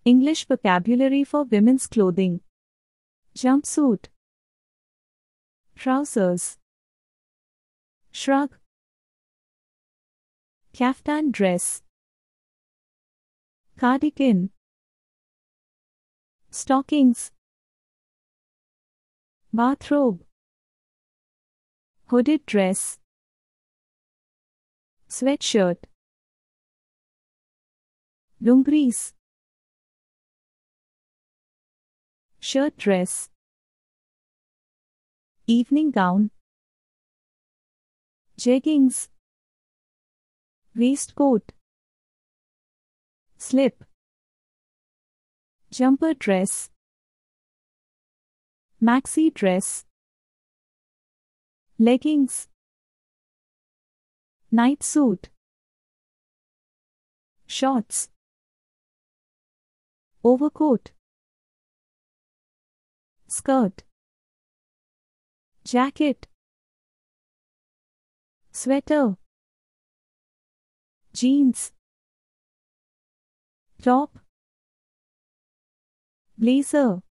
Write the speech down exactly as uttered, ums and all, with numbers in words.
English vocabulary for women's clothing. Jumpsuit, trousers, shrug, kaftan dress, cardigan, stockings, bathrobe, hooded dress, sweatshirt, lungaris, shirt dress, evening gown, jeggings, waistcoat, slip, jumper dress, maxi dress, leggings, night suit, shorts, overcoat, skirt, jacket, sweater, jeans, top, blazer,